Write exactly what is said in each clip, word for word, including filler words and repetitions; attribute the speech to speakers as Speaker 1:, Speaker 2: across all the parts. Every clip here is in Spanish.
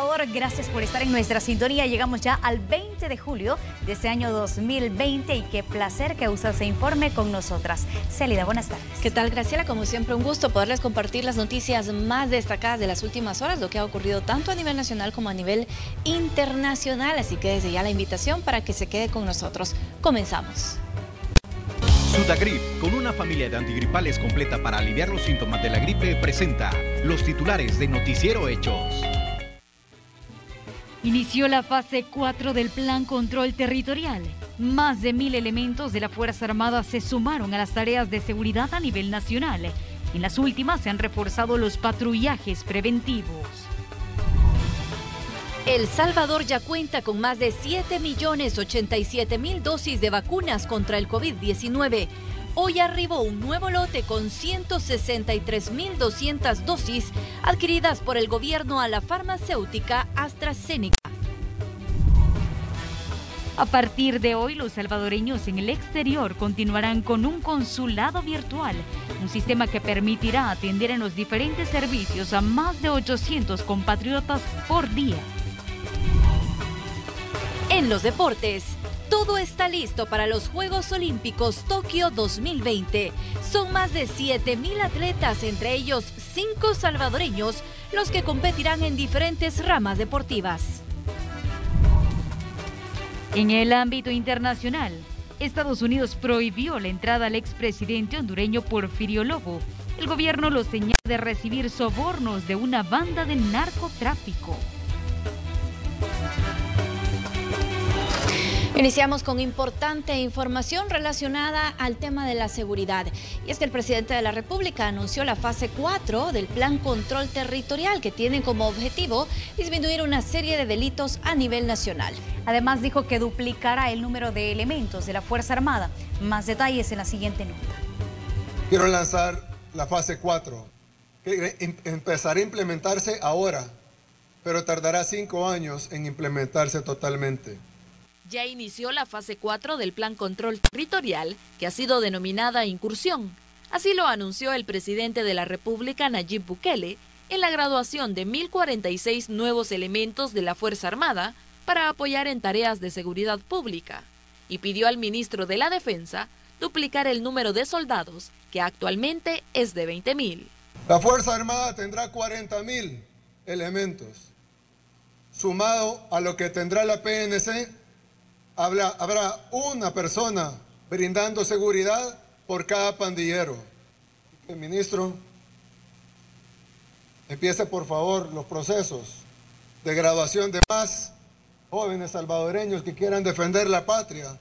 Speaker 1: Ecuador, gracias por estar en nuestra sintonía. Llegamos ya al veinte de julio de este año dos mil veinte y qué placer que usted se informe con nosotras. Célida, buenas tardes.
Speaker 2: ¿Qué tal, Graciela? Como siempre, un gusto poderles compartir las noticias más destacadas de las últimas horas, lo que ha ocurrido tanto a nivel nacional como a nivel internacional. Así que desde ya la invitación para que se quede con nosotros. Comenzamos.
Speaker 3: Sudagrip, con una familia de antigripales completa para aliviar los síntomas de la gripe, presenta los titulares de Noticiero Hechos.
Speaker 4: Inició la fase cuatro del Plan Control Territorial. Más de mil elementos de la Fuerza Armada se sumaron a las tareas de seguridad a nivel nacional. En las últimas se han reforzado los patrullajes preventivos.
Speaker 2: El Salvador ya cuenta con más de siete millones ochenta y siete mil dosis de vacunas contra el COVID diecinueve. Hoy arribó un nuevo lote con ciento sesenta y tres mil doscientas dosis adquiridas por el gobierno a la farmacéutica AstraZeneca.
Speaker 4: A partir de hoy, los salvadoreños en el exterior continuarán con un consulado virtual, un sistema que permitirá atender en los diferentes servicios a más de ochocientos compatriotas por día.
Speaker 2: En los deportes, todo está listo para los Juegos Olímpicos Tokio dos mil veinte. Son más de siete mil atletas, entre ellos cinco salvadoreños, los que competirán en diferentes ramas deportivas.
Speaker 4: En el ámbito internacional, Estados Unidos prohibió la entrada al expresidente hondureño Porfirio Lobo. El gobierno lo señala de recibir sobornos de una banda de narcotráfico.
Speaker 2: Iniciamos con importante información relacionada al tema de la seguridad. Y es que el presidente de la República anunció la fase cuatro del Plan Control Territorial, que tiene como objetivo disminuir una serie de delitos a nivel nacional.
Speaker 1: Además dijo que duplicará el número de elementos de la Fuerza Armada. Más detalles en la siguiente nota.
Speaker 5: Quiero lanzar la fase cuatro, que empezará a implementarse ahora, pero tardará cinco años en implementarse totalmente.
Speaker 2: Ya inició la fase cuatro del Plan Control Territorial, que ha sido denominada Incursión. Así lo anunció el presidente de la República, Nayib Bukele, en la graduación de mil cuarenta y seis nuevos elementos de la Fuerza Armada para apoyar en tareas de seguridad pública, y pidió al ministro de la Defensa duplicar el número de soldados, que actualmente es de veinte mil.
Speaker 5: La Fuerza Armada tendrá cuarenta mil elementos. Sumado a lo que tendrá la P N C, Habrá, habrá una persona brindando seguridad por cada pandillero. El ministro, empiece por favor los procesos de graduación de más jóvenes salvadoreños que quieran defender la patria.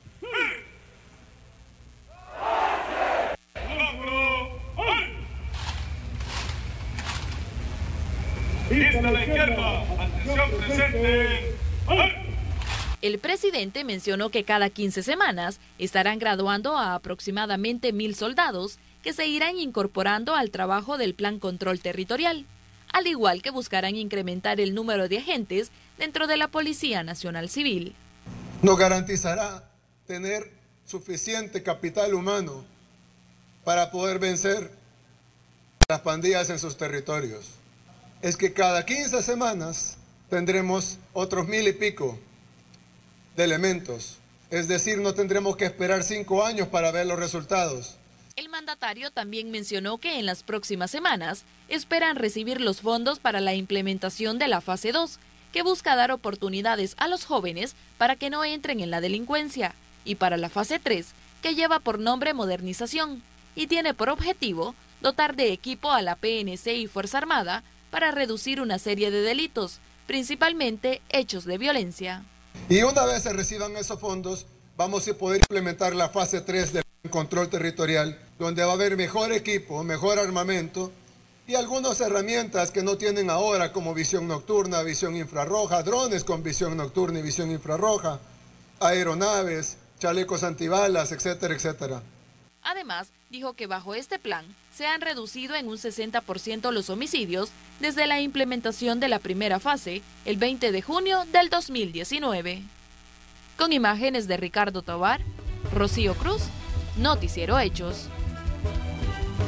Speaker 6: Lista la izquierda, atención presente.
Speaker 2: El presidente mencionó que cada quince semanas estarán graduando a aproximadamente mil soldados que se irán incorporando al trabajo del Plan Control Territorial, al igual que buscarán incrementar el número de agentes dentro de la Policía Nacional Civil.
Speaker 5: Nos garantizará tener suficiente capital humano para poder vencer las pandillas en sus territorios. Es que cada quince semanas tendremos otros mil y pico de elementos, es decir, no tendremos que esperar cinco años para ver los resultados.
Speaker 2: El mandatario también mencionó que en las próximas semanas esperan recibir los fondos para la implementación de la fase dos, que busca dar oportunidades a los jóvenes para que no entren en la delincuencia, y para la fase tres, que lleva por nombre Modernización, y tiene por objetivo dotar de equipo a la P N C y Fuerza Armada para reducir una serie de delitos, principalmente hechos de violencia.
Speaker 5: Y una vez se reciban esos fondos, vamos a poder implementar la fase tres del control territorial, donde va a haber mejor equipo, mejor armamento y algunas herramientas que no tienen ahora, como visión nocturna, visión infrarroja, drones con visión nocturna y visión infrarroja, aeronaves, chalecos antibalas, etcétera, etcétera.
Speaker 2: Además, dijo que bajo este plan se han reducido en un sesenta por ciento los homicidios desde la implementación de la primera fase, el veinte de junio del dos mil diecinueve. Con imágenes de Ricardo Tobar, Rocío Cruz, Noticiero Hechos.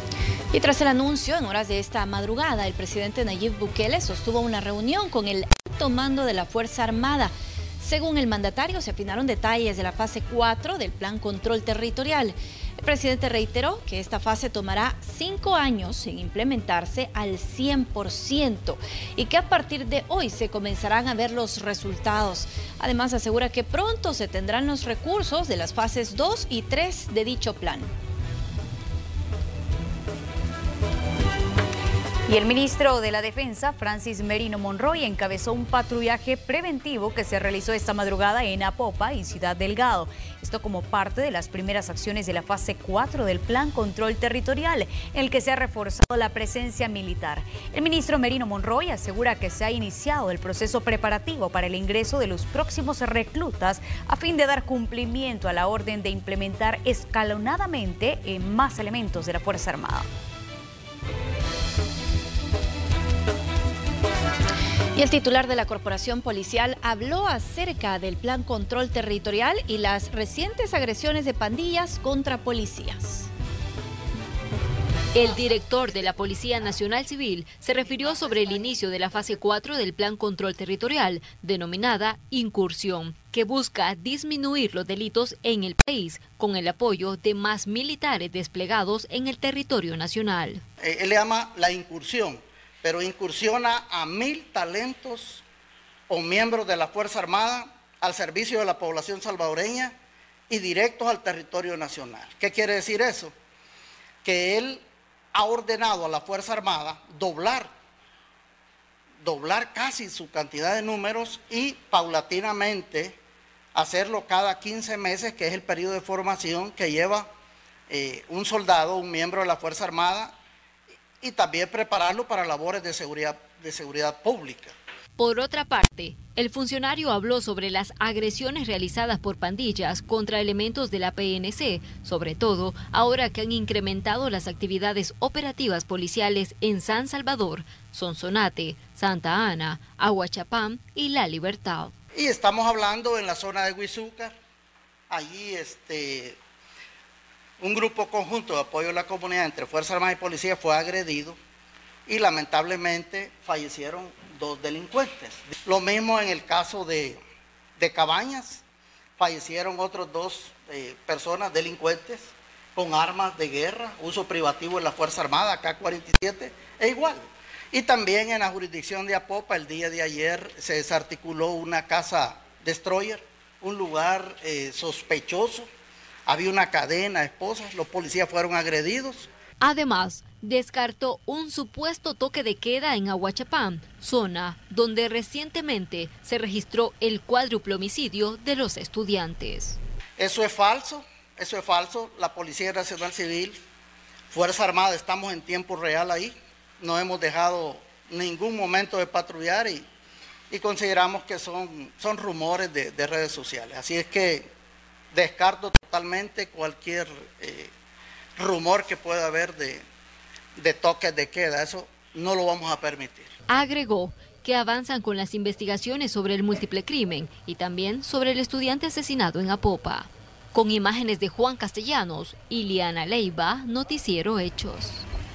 Speaker 7: Y tras el anuncio, en horas de esta madrugada, el presidente Nayib Bukele sostuvo una reunión con el alto mando de la Fuerza Armada. Según el mandatario, se afinaron detalles de la fase cuatro del Plan Control Territorial. El presidente reiteró que esta fase tomará cinco años en implementarse al cien por ciento y que a partir de hoy se comenzarán a ver los resultados. Además, asegura que pronto se tendrán los recursos de las fases dos y tres de dicho plan.
Speaker 1: Y el ministro de la Defensa, Francis Merino Monroy, encabezó un patrullaje preventivo que se realizó esta madrugada en Apopa y Ciudad Delgado. Esto como parte de las primeras acciones de la fase cuatro del Plan Control Territorial, en el que se ha reforzado la presencia militar. El ministro Merino Monroy asegura que se ha iniciado el proceso preparativo para el ingreso de los próximos reclutas a fin de dar cumplimiento a la orden de implementar escalonadamente en más elementos de la Fuerza Armada.
Speaker 7: Y el titular de la Corporación Policial habló acerca del Plan Control Territorial y las recientes agresiones de pandillas contra policías.
Speaker 8: El director de la Policía Nacional Civil se refirió sobre el inicio de la fase cuatro del Plan Control Territorial, denominada Incursión, que busca disminuir los delitos en el país con el apoyo de más militares desplegados en el territorio nacional.
Speaker 9: Él le llama la incursión, pero incursiona a mil talentos o miembros de la Fuerza Armada al servicio de la población salvadoreña y directos al territorio nacional. ¿Qué quiere decir eso? Que él ha ordenado a la Fuerza Armada doblar, doblar casi su cantidad de números y paulatinamente hacerlo cada quince meses, que es el periodo de formación que lleva eh, un soldado, un miembro de la Fuerza Armada, y también prepararlo para labores de seguridad, de seguridad pública.
Speaker 8: Por otra parte, el funcionario habló sobre las agresiones realizadas por pandillas contra elementos de la P N C, sobre todo ahora que han incrementado las actividades operativas policiales en San Salvador, Sonsonate, Santa Ana, Aguachapán y La Libertad.
Speaker 9: Y estamos hablando en la zona de Huizúcar, allí este... un grupo conjunto de apoyo a la comunidad entre Fuerzas Armadas y Policía fue agredido y lamentablemente fallecieron dos delincuentes. Lo mismo en el caso de, de Cabañas, fallecieron otros dos eh, personas delincuentes con armas de guerra, uso privativo en la Fuerza Armada, K cuarenta y siete, e igual. Y también en la jurisdicción de Apopa, el día de ayer se desarticuló una casa destroyer, un lugar eh, sospechoso. Había una cadena de esposas, los policías fueron agredidos.
Speaker 8: Además, descartó un supuesto toque de queda en Aguachapán, zona donde recientemente se registró el cuádruple homicidio de los estudiantes.
Speaker 9: Eso es falso, eso es falso. La Policía Nacional Civil, Fuerza Armada, estamos en tiempo real ahí. No hemos dejado ningún momento de patrullar y, y consideramos que son, son rumores de, de redes sociales. Así es que descarto totalmente cualquier eh, rumor que pueda haber de, de toques de queda. Eso no lo vamos a permitir.
Speaker 8: Agregó que avanzan con las investigaciones sobre el múltiple crimen y también sobre el estudiante asesinado en Apopa. Con imágenes de Juan Castellanos, Iliana Leiva, Noticiero Hechos.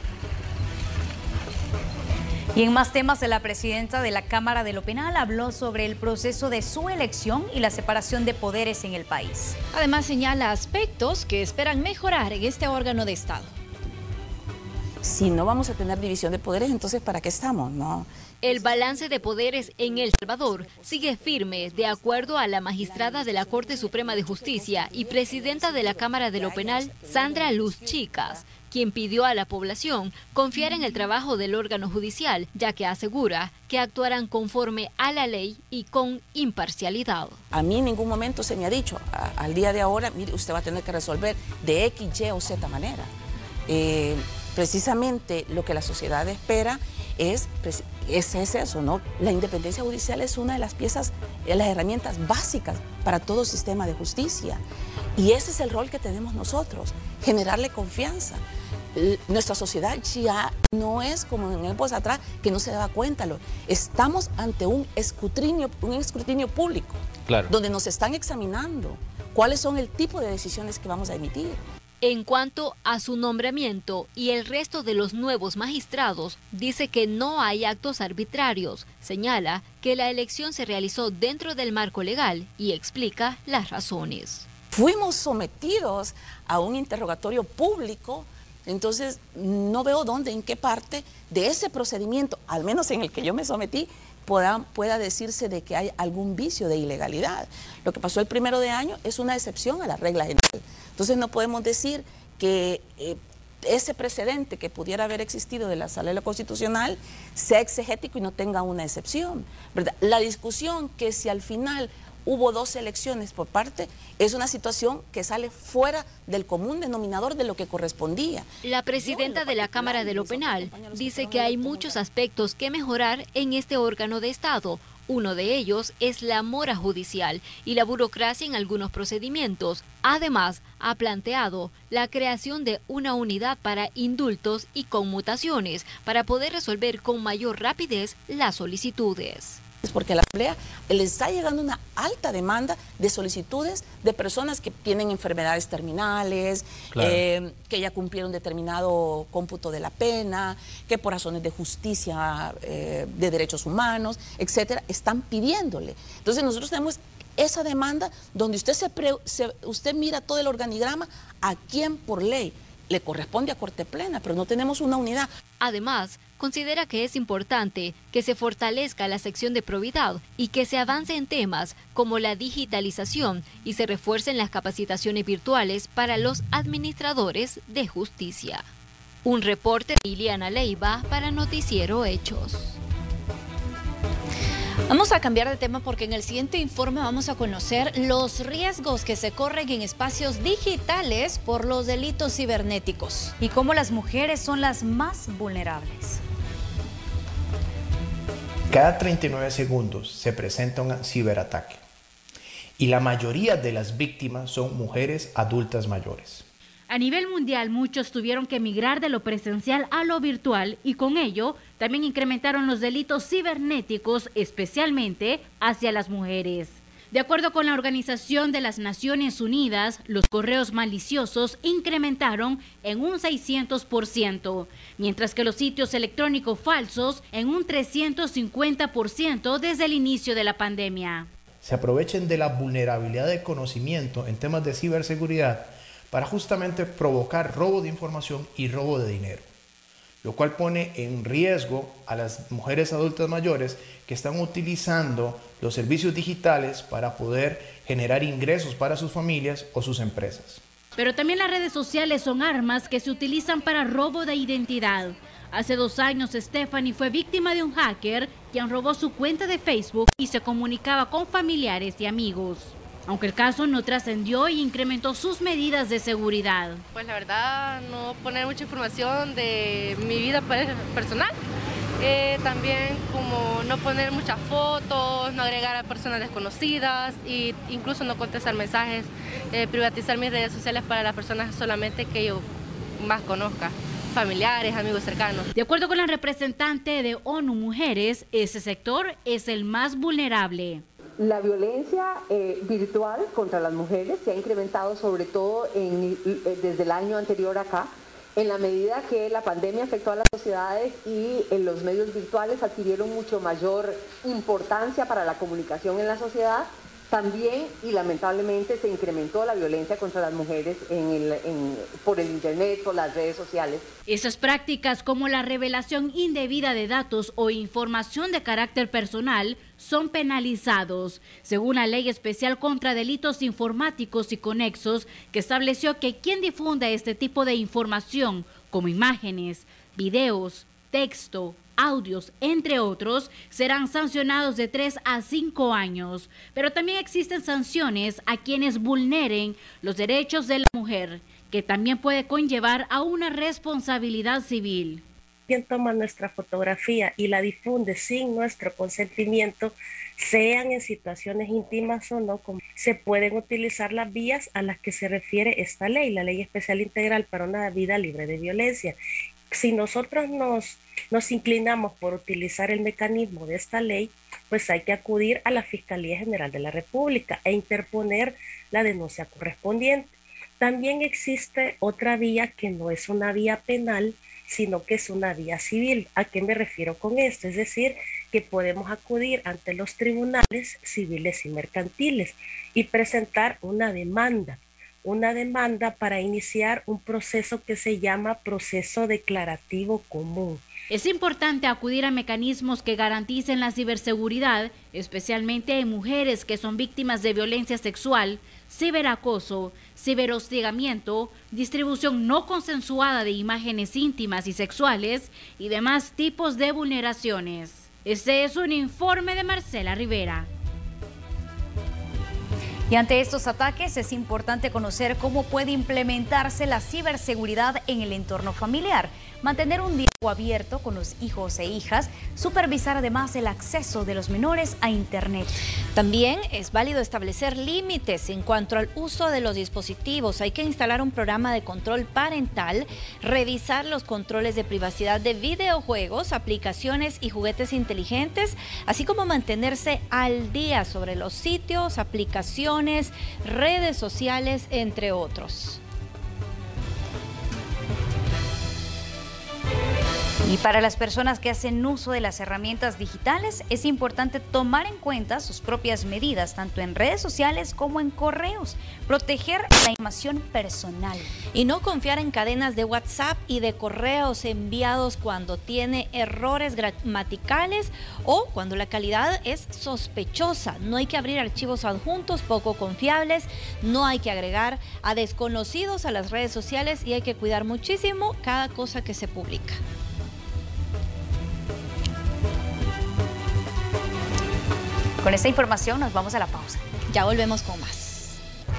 Speaker 1: Y en más temas, la presidenta de la Cámara de lo Penal habló sobre el proceso de su elección y la separación de poderes en el país.
Speaker 7: Además, señala aspectos que esperan mejorar en este órgano de Estado.
Speaker 10: Si no vamos a tener división de poderes, entonces ¿para qué estamos? No.
Speaker 8: El balance de poderes en El Salvador sigue firme, de acuerdo a la magistrada de la Corte Suprema de Justicia y presidenta de la Cámara de lo Penal, Sandra Luz Chicas, quien pidió a la población confiar en el trabajo del órgano judicial, ya que asegura que actuarán conforme a la ley y con imparcialidad.
Speaker 10: A mí en ningún momento se me ha dicho, a, al día de ahora, mire, usted va a tener que resolver de X, Y o Z manera. Eh, precisamente lo que la sociedad espera es, es, es eso, ¿no? La independencia judicial es una de las piezas, de las herramientas básicas para todo sistema de justicia. Y ese es el rol que tenemos nosotros, generarle confianza. Nuestra sociedad ya no es como en épocas atrás, que no se daba cuenta. Estamos ante un escrutinio, un escrutinio público, claro, donde nos están examinando cuáles son el tipo de decisiones que vamos a emitir.
Speaker 8: En cuanto a su nombramiento y el resto de los nuevos magistrados, dice que no hay actos arbitrarios. Señala que la elección se realizó dentro del marco legal y explica las razones.
Speaker 10: Fuimos sometidos a un interrogatorio público, entonces no veo dónde, en qué parte de ese procedimiento, al menos en el que yo me sometí, pueda, pueda decirse de que hay algún vicio de ilegalidad. Lo que pasó el primero de año es una excepción a la regla general. Entonces no podemos decir que eh, ese precedente que pudiera haber existido de la Sala Constitucional sea exegético y no tenga una excepción, ¿verdad? La discusión que si al final hubo dos elecciones por parte, es una situación que sale fuera del común denominador de lo que correspondía.
Speaker 8: La presidenta de la Cámara de lo Penal dice que hay muchos aspectos que mejorar en este órgano de Estado. Uno de ellos es la mora judicial y la burocracia en algunos procedimientos. Además, ha planteado la creación de una unidad para indultos y conmutaciones para poder resolver con mayor rapidez las solicitudes.
Speaker 10: Porque a la Asamblea les está llegando una alta demanda de solicitudes de personas que tienen enfermedades terminales, claro. eh, que ya cumplieron determinado cómputo de la pena, que por razones de justicia, eh, de derechos humanos, etcétera, están pidiéndole. Entonces nosotros tenemos esa demanda donde usted, se pre, se, usted mira todo el organigrama a quién por ley le corresponde a Corte Plena, pero no tenemos una unidad.
Speaker 8: Además, considera que es importante que se fortalezca la sección de probidad y que se avance en temas como la digitalización y se refuercen las capacitaciones virtuales para los administradores de justicia. Un reporte de Iliana Leiva para Noticiero Hechos.
Speaker 7: Vamos a cambiar de tema porque en el siguiente informe vamos a conocer los riesgos que se corren en espacios digitales por los delitos cibernéticos.
Speaker 1: Y cómo las mujeres son las más vulnerables.
Speaker 11: Cada treinta y nueve segundos se presenta un ciberataque y la mayoría de las víctimas son mujeres adultas mayores.
Speaker 4: A nivel mundial, muchos tuvieron que migrar de lo presencial a lo virtual y con ello también incrementaron los delitos cibernéticos, especialmente hacia las mujeres. De acuerdo con la Organización de las Naciones Unidas, los correos maliciosos incrementaron en un seiscientos por ciento, mientras que los sitios electrónicos falsos en un trescientos cincuenta por ciento desde el inicio de la pandemia.
Speaker 11: Se aprovechen de la vulnerabilidad de conocimiento en temas de ciberseguridad para justamente provocar robo de información y robo de dinero, lo cual pone en riesgo a las mujeres adultas mayores que están utilizando los servicios digitales para poder generar ingresos para sus familias o sus empresas.
Speaker 4: Pero también las redes sociales son armas que se utilizan para robo de identidad. Hace dos años, Stephanie fue víctima de un hacker quien robó su cuenta de Facebook y se comunicaba con familiares y amigos. Aunque el caso no trascendió y incrementó sus medidas de seguridad.
Speaker 12: Pues la verdad, no poner mucha información de mi vida personal. Eh, también como no poner muchas fotos, no agregar a personas desconocidas e incluso no contestar mensajes, eh, privatizar mis redes sociales para las personas solamente que yo más conozca, familiares, amigos cercanos.
Speaker 4: De acuerdo con la representante de ONU Mujeres, ese sector es el más vulnerable.
Speaker 13: La violencia eh, virtual contra las mujeres se ha incrementado sobre todo en, eh, desde el año anterior acá, en la medida que la pandemia afectó a las sociedades y en los medios virtuales adquirieron mucho mayor importancia para la comunicación en la sociedad. También y lamentablemente se incrementó la violencia contra las mujeres en el, en, por el internet, por las redes sociales.
Speaker 4: Esas prácticas como la revelación indebida de datos o información de carácter personal son penalizados, según la Ley Especial contra Delitos Informáticos y Conexos, que estableció que quien difunda este tipo de información, como imágenes, videos, texto, audios, entre otros, serán sancionados de tres a cinco años. Pero también existen sanciones a quienes vulneren los derechos de la mujer, que también puede conllevar a una responsabilidad civil.
Speaker 14: Quien toma nuestra fotografía y la difunde sin nuestro consentimiento, sean en situaciones íntimas o no, se pueden utilizar las vías a las que se refiere esta ley, la Ley Especial Integral para una Vida Libre de Violencia. Si nosotros nos, nos inclinamos por utilizar el mecanismo de esta ley, pues hay que acudir a la Fiscalía General de la República e interponer la denuncia correspondiente. También existe otra vía que no es una vía penal, sino que es una vía civil. ¿A qué me refiero con esto? Es decir, que podemos acudir ante los tribunales civiles y mercantiles y presentar una demanda, una demanda para iniciar un proceso que se llama proceso declarativo común.
Speaker 15: Es importante acudir a mecanismos que garanticen la ciberseguridad, especialmente en mujeres que son víctimas de violencia sexual, ciberacoso, ciberhostigamiento, distribución no consensuada de imágenes íntimas y sexuales y demás tipos de vulneraciones. Este es un informe de Marcela Rivera.
Speaker 1: Y ante estos ataques es importante conocer cómo puede implementarse la ciberseguridad en el entorno familiar, mantener un diálogo abierto con los hijos e hijas, supervisar además el acceso de los menores a Internet.
Speaker 7: También es válido establecer límites en cuanto al uso de los dispositivos. Hay que instalar un programa de control parental, revisar los controles de privacidad de videojuegos, aplicaciones y juguetes inteligentes, así como mantenerse al día sobre los sitios, aplicaciones, redes sociales, entre otros.
Speaker 1: Y para las personas que hacen uso de las herramientas digitales, es importante tomar en cuenta sus propias medidas, tanto en redes sociales como en correos. Proteger la información personal.
Speaker 7: Y no confiar en cadenas de WhatsApp y de correos enviados cuando tiene errores gramaticales o cuando la calidad es sospechosa. No hay que abrir archivos adjuntos poco confiables, no hay que agregar a desconocidos a las redes sociales y hay que cuidar muchísimo cada cosa que se publica.
Speaker 1: Con esta información nos vamos a la pausa.
Speaker 7: Ya volvemos con más.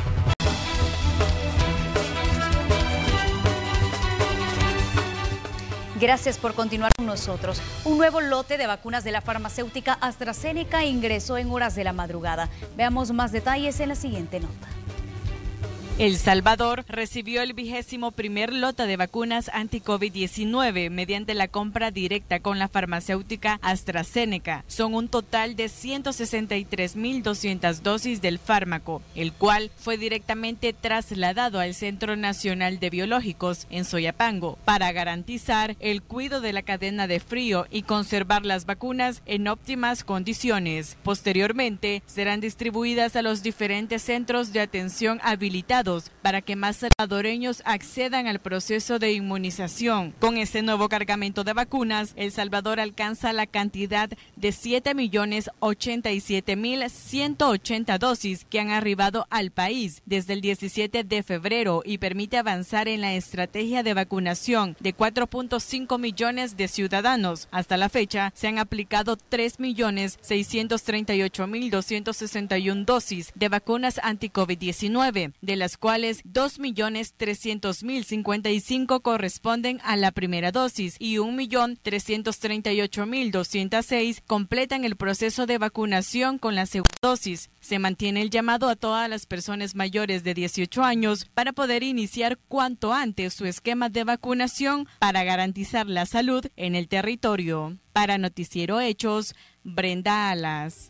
Speaker 1: Gracias por continuar con nosotros. Un nuevo lote de vacunas de la farmacéutica AstraZeneca ingresó en horas de la madrugada. Veamos más detalles en la siguiente nota.
Speaker 16: El Salvador recibió el vigésimo primer lote de vacunas anti-COVID diecinueve mediante la compra directa con la farmacéutica AstraZeneca. Son un total de ciento sesenta y tres mil doscientas dosis del fármaco, el cual fue directamente trasladado al Centro Nacional de Biológicos en Soyapango para garantizar el cuidado de la cadena de frío y conservar las vacunas en óptimas condiciones. Posteriormente, serán distribuidas a los diferentes centros de atención habilitados para que más salvadoreños accedan al proceso de inmunización. Con este nuevo cargamento de vacunas, El Salvador alcanza la cantidad de siete millones ochenta y siete mil ciento ochenta dosis que han arribado al país desde el diecisiete de febrero y permite avanzar en la estrategia de vacunación de cuatro punto cinco millones de ciudadanos. Hasta la fecha, se han aplicado tres millones seiscientos treinta y ocho mil doscientos sesenta y una dosis de vacunas anti-COVID diecinueve, de las cuales dos millones trescientos mil cincuenta y cinco corresponden a la primera dosis y un millón trescientos treinta y ocho mil doscientos seis completan el proceso de vacunación con la segunda dosis. Se mantiene el llamado a todas las personas mayores de dieciocho años para poder iniciar cuanto antes su esquema de vacunación para garantizar la salud en el territorio. Para Noticiero Hechos, Brenda Alas.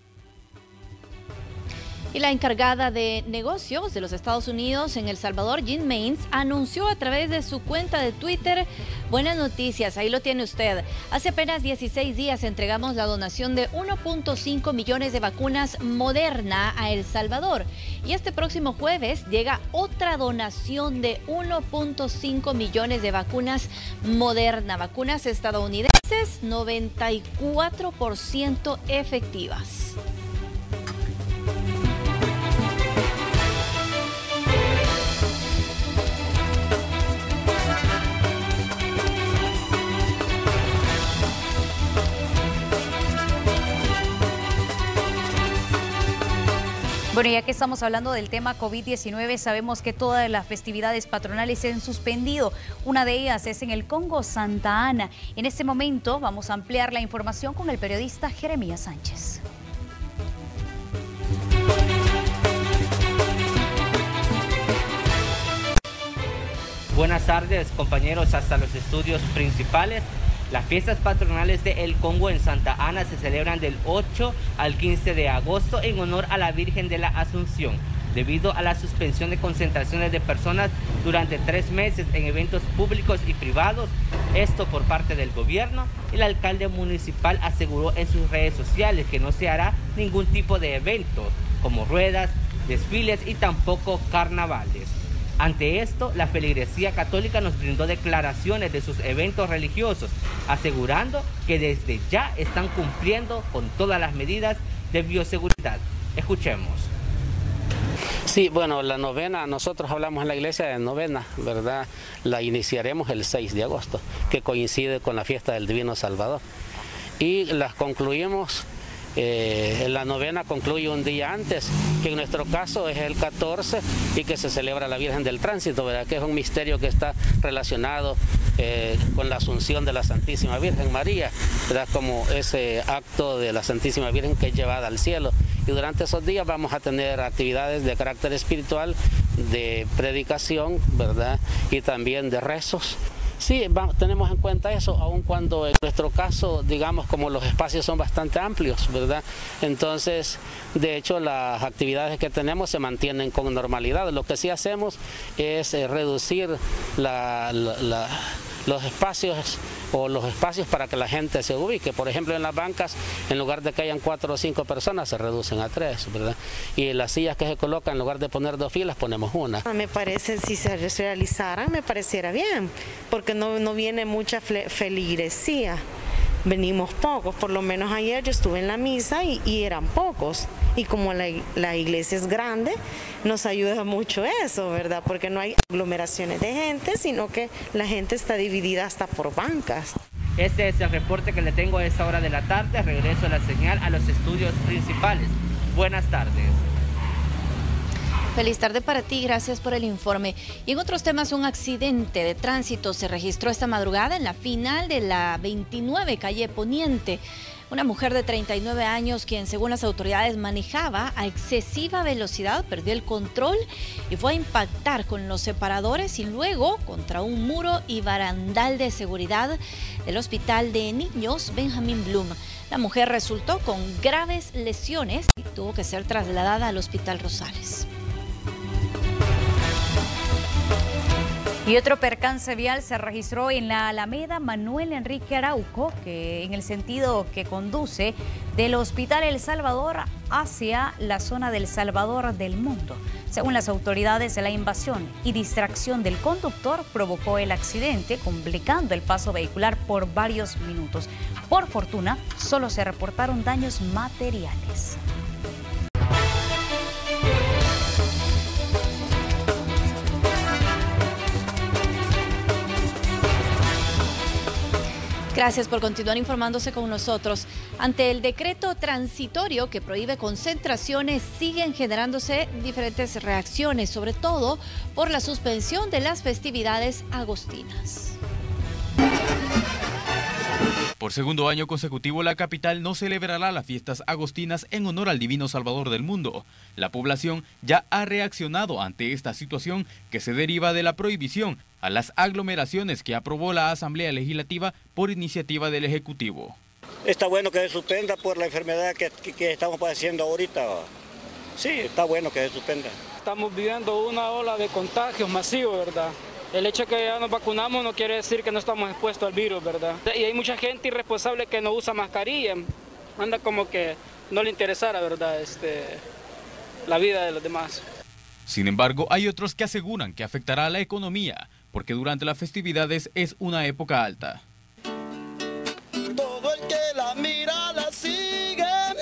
Speaker 7: Y la encargada de negocios de los Estados Unidos en El Salvador, Jean Mains, anunció a través de su cuenta de Twitter buenas noticias. Ahí lo tiene usted. Hace apenas dieciséis días entregamos la donación de uno punto cinco millones de vacunas Moderna a El Salvador. Y este próximo jueves llega otra donación de uno punto cinco millones de vacunas Moderna, vacunas estadounidenses, noventa y cuatro por ciento efectivas.
Speaker 1: Bueno, ya que estamos hablando del tema COVID diecinueve, sabemos que todas las festividades patronales se han suspendido. Una de ellas es en el Congo Santa Ana. En este momento vamos a ampliar la información con el periodista Jeremías Sánchez.
Speaker 17: Buenas tardes, compañeros, hasta los estudios principales. Las fiestas patronales de El Congo en Santa Ana se celebran del ocho al quince de agosto en honor a la Virgen de la Asunción. debido a la suspensión de concentraciones de personas durante tres meses en eventos públicos y privados, esto por parte del gobierno. El alcalde municipal aseguró en sus redes sociales que no se hará ningún tipo de evento, como ruedas, desfiles y tampoco carnavales. Ante esto, la feligresía católica nos brindó declaraciones de sus eventos religiosos, asegurando que desde ya están cumpliendo con todas las medidas de bioseguridad. Escuchemos.
Speaker 18: Sí, bueno, la novena, nosotros hablamos en la iglesia de novena, ¿verdad? La iniciaremos el seis de agosto, que coincide con la fiesta del Divino Salvador. Y las concluimos, eh, la novena concluye un día antes, que en nuestro caso es el catorce, y que se celebra la Virgen del Tránsito, ¿verdad? Que es un misterio que está relacionado eh, con la Asunción de la Santísima Virgen María, ¿verdad? Como ese acto de la Santísima Virgen que es llevada al cielo. Y durante esos días vamos a tener actividades de carácter espiritual, de predicación, ¿verdad? Y también de rezos. Sí, va, tenemos en cuenta eso, aun cuando en nuestro caso, digamos, como los espacios son bastante amplios, ¿verdad? Entonces, de hecho, las actividades que tenemos se mantienen con normalidad. Lo que sí hacemos es eh, reducir la, la, la, los espacios o los espacios para que la gente se ubique. Por ejemplo, en las bancas, en lugar de que hayan cuatro o cinco personas, se reducen a tres, ¿verdad? Y en las sillas que se colocan, en lugar de poner dos filas, ponemos una.
Speaker 19: Me parece, si se realizaran, me pareciera bien, porque no, no viene mucha feligresía. Venimos pocos, por lo menos ayer yo estuve en la misa y, y eran pocos. Y como la, la iglesia es grande, nos ayuda mucho eso, ¿verdad? Porque no hay aglomeraciones de gente, sino que la gente está dividida hasta por bancas.
Speaker 17: Este es el reporte que le tengo a esta hora de la tarde. Regreso a la señal a los estudios principales. Buenas tardes.
Speaker 7: Feliz tarde para ti, gracias por el informe. Y en otros temas, un accidente de tránsito se registró esta madrugada en la final de la veintinueve calle Poniente. Una mujer de treinta y nueve años, quien según las autoridades manejaba a excesiva velocidad, perdió el control y fue a impactar con los separadores y luego contra un muro y barandal de seguridad del Hospital de Niños Benjamín Bloom. La mujer resultó con graves lesiones y tuvo que ser trasladada al Hospital Rosales.
Speaker 1: Y otro percance vial se registró en la Alameda Manuel Enrique Arauco, que en el sentido que conduce del Hospital El Salvador hacia la zona del Salvador del Mundo. Según las autoridades, la invasión y distracción del conductor provocó el accidente, complicando el paso vehicular por varios minutos. Por fortuna, solo se reportaron daños materiales.
Speaker 7: Gracias por continuar informándose con nosotros. Ante el decreto transitorio que prohíbe concentraciones, siguen generándose diferentes reacciones, sobre todo por la suspensión de las festividades agostinas.
Speaker 20: Por segundo año consecutivo, la capital no celebrará las fiestas agostinas en honor al Divino Salvador del Mundo. La población ya ha reaccionado ante esta situación que se deriva de la prohibición a las aglomeraciones que aprobó la Asamblea Legislativa por iniciativa del Ejecutivo.
Speaker 21: Está bueno que se suspenda por la enfermedad que, que, que estamos padeciendo ahorita. Sí, está bueno que se suspenda.
Speaker 22: Estamos viviendo una ola de contagios masivos, ¿verdad? El hecho de que ya nos vacunamos no quiere decir que no estamos expuestos al virus, ¿verdad? Y hay mucha gente irresponsable que no usa mascarilla, anda como que no le interesara, ¿verdad? Este, la vida de los demás.
Speaker 20: Sin embargo, hay otros que aseguran que afectará a la economía, porque durante las festividades es una época alta.
Speaker 23: Todo el que la mira la sigue,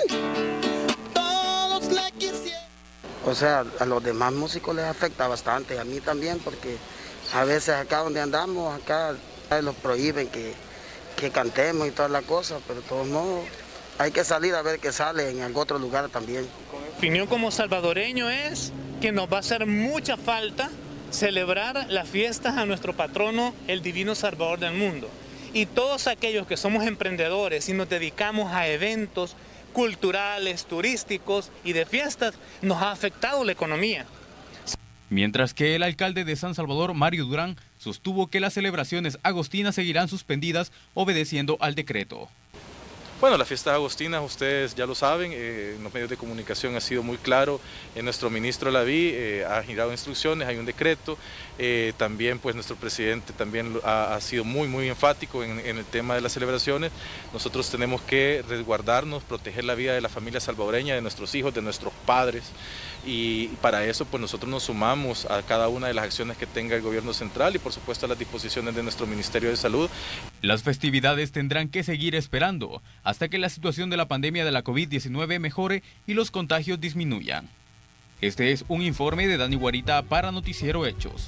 Speaker 23: todos la quisieran.
Speaker 9: O sea, a los demás músicos les afecta bastante, a mí también, porque a veces acá donde andamos, acá los prohíben que, que cantemos y todas las cosas, pero de todos modos hay que salir a ver qué sale en algún otro lugar también.
Speaker 24: Mi opinión como salvadoreño es que nos va a hacer mucha falta celebrar las fiestas a nuestro patrono, el Divino Salvador del Mundo. Y todos aquellos que somos emprendedores y nos dedicamos a eventos culturales, turísticos y de fiestas, nos ha afectado la economía.
Speaker 20: Mientras que el alcalde de San Salvador, Mario Durán, sostuvo que las celebraciones agostinas seguirán suspendidas obedeciendo al decreto.
Speaker 2: Bueno, la fiesta agostina, ustedes ya lo saben, eh, en los medios de comunicación ha sido muy claro, eh, nuestro ministro Laví eh, ha girado instrucciones, hay un decreto, eh, también pues nuestro presidente también ha, ha sido muy muy enfático en, en el tema de las celebraciones. Nosotros tenemos que resguardarnos, proteger la vida de la familia salvadoreña, de nuestros hijos, de nuestros padres, y para eso pues nosotros nos sumamos a cada una de las acciones que tenga el gobierno central y por supuesto a las disposiciones de nuestro Ministerio de Salud.
Speaker 20: Las festividades tendrán que seguir esperando hasta que la situación de la pandemia de la COVID diecinueve mejore y los contagios disminuyan. Este es un informe de Dani Guarita para Noticiero Hechos.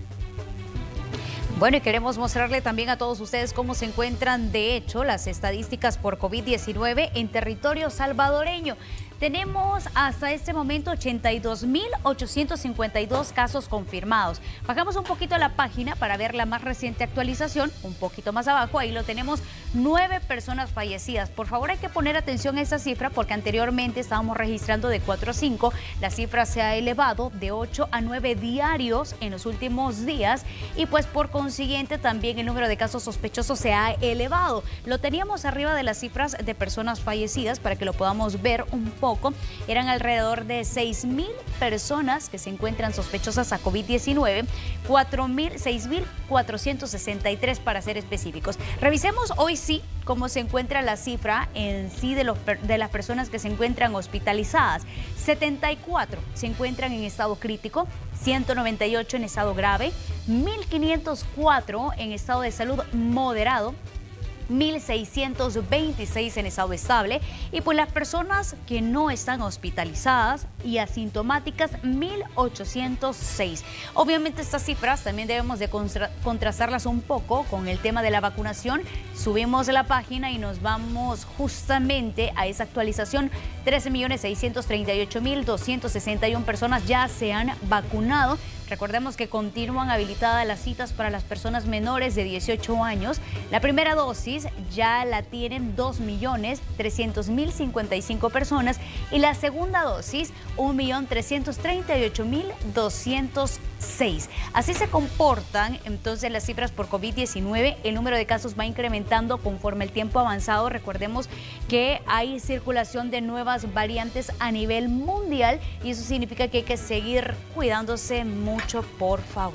Speaker 1: Bueno, y queremos mostrarle también a todos ustedes cómo se encuentran, de hecho, las estadísticas por COVID diecinueve en territorio salvadoreño. Tenemos hasta este momento ochenta y dos mil ochocientos cincuenta y dos casos confirmados. Bajamos un poquito a la página para ver la más reciente actualización, un poquito más abajo, ahí lo tenemos, nueve personas fallecidas. Por favor, hay que poner atención a esa cifra porque anteriormente estábamos registrando de cuatro a cinco, la cifra se ha elevado de ocho a nueve diarios en los últimos días y pues por consiguiente también el número de casos sospechosos se ha elevado. Lo teníamos arriba de las cifras de personas fallecidas para que lo podamos ver un poco. Eran alrededor de seis mil personas que se encuentran sospechosas a COVID diecinueve, seis mil cuatrocientos sesenta y tres para ser específicos. Revisemos hoy sí cómo se encuentra la cifra en sí de, los, de las personas que se encuentran hospitalizadas. setenta y cuatro se encuentran en estado crítico, ciento noventa y ocho en estado grave, mil quinientos cuatro en estado de salud moderado, mil seiscientos veintiséis en estado estable y pues las personas que no están hospitalizadas y asintomáticas mil ochocientos seis. Obviamente estas cifras también debemos de contrastarlas un poco con el tema de la vacunación. Subimos la página y nos vamos justamente a esa actualización. trece millones seiscientos treinta y ocho mil doscientos sesenta y una personas ya se han vacunado. Recordemos que continúan habilitadas las citas para las personas menores de dieciocho años. La primera dosis ya la tienen dos millones trescientos mil cincuenta y cinco personas y la segunda dosis un millón trescientos treinta y ocho mil doscientos seis. Así se comportan entonces las cifras por COVID diecinueve. El número de casos va incrementando conforme el tiempo avanzado. Recordemos que hay circulación de nuevas variantes a nivel mundial y eso significa que hay que seguir cuidándose mucho. Mucho, por favor.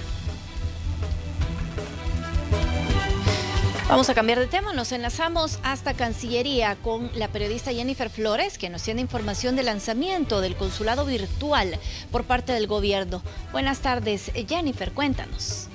Speaker 7: Vamos a cambiar de tema, nos enlazamos hasta Cancillería con la periodista Jennifer Flores, que nos tiene información del lanzamiento del consulado virtual por parte del gobierno. Buenas tardes, Jennifer, cuéntanos.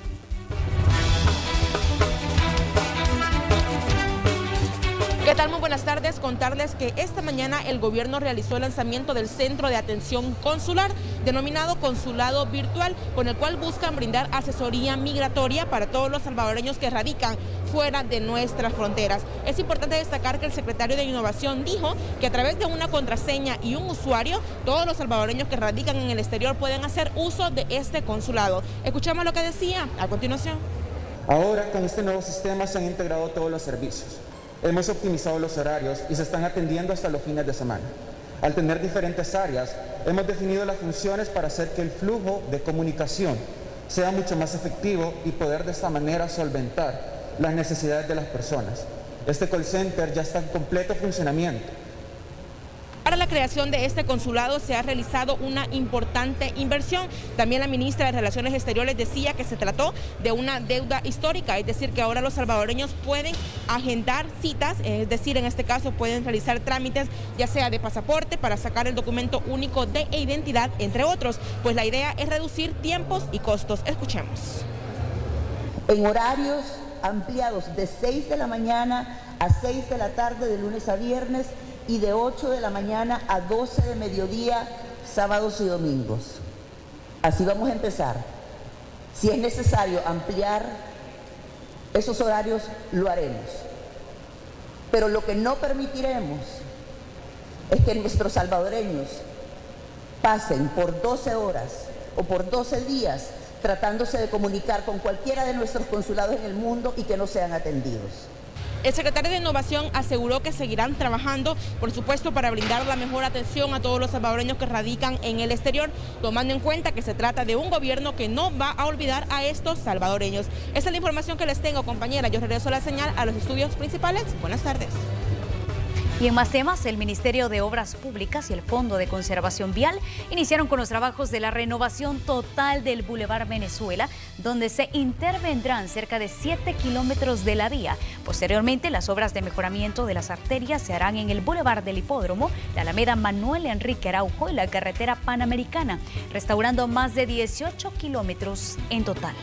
Speaker 3: ¿Qué tal? Muy buenas tardes. Contarles que esta mañana el gobierno realizó el lanzamiento del Centro de Atención Consular, denominado Consulado Virtual, con el cual buscan brindar asesoría migratoria para todos los salvadoreños que radican fuera de nuestras fronteras. Es importante destacar que el secretario de Innovación dijo que a través de una contraseña y un usuario, todos los salvadoreños que radican en el exterior pueden hacer uso de este consulado. Escuchamos lo que decía a continuación.
Speaker 5: Ahora, con este nuevo sistema se han integrado todos los servicios. Hemos optimizado los horarios y se están atendiendo hasta los fines de semana. Al tener diferentes áreas, hemos definido las funciones para hacer que el flujo de comunicación sea mucho más efectivo y poder de esta manera solventar las necesidades de las personas. Este call center ya está en completo funcionamiento.
Speaker 3: Para la creación de este consulado se ha realizado una importante inversión. También la ministra de Relaciones Exteriores decía que se trató de una deuda histórica, es decir, que ahora los salvadoreños pueden agendar citas, es decir, en este caso pueden realizar trámites ya sea de pasaporte para sacar el documento único de identidad, entre otros. Pues la idea es reducir tiempos y costos. Escuchemos.
Speaker 6: En horarios ampliados de seis de la mañana a seis de la tarde de lunes a viernes y de ocho de la mañana a doce de mediodía, sábados y domingos. Así vamos a empezar. Si es necesario ampliar esos horarios, lo haremos. Pero lo que no permitiremos es que nuestros salvadoreños pasen por doce horas o por doce días tratándose de comunicar con cualquiera de nuestros consulados en el mundo y que no sean atendidos.
Speaker 3: El secretario de Innovación aseguró que seguirán trabajando, por supuesto, para brindar la mejor atención a todos los salvadoreños que radican en el exterior, tomando en cuenta que se trata de un gobierno que no va a olvidar a estos salvadoreños. Esa es la información que les tengo, compañera. Yo regreso la señal a los estudios principales. Buenas tardes.
Speaker 1: Y en más temas, el Ministerio de Obras Públicas y el Fondo de Conservación Vial iniciaron con los trabajos de la renovación total del Boulevard Venezuela, donde se intervendrán cerca de siete kilómetros de la vía. Posteriormente, las obras de mejoramiento de las arterias se harán en el Boulevard del Hipódromo, la Alameda Manuel Enrique Araujo y la carretera Panamericana, restaurando más de dieciocho kilómetros en total.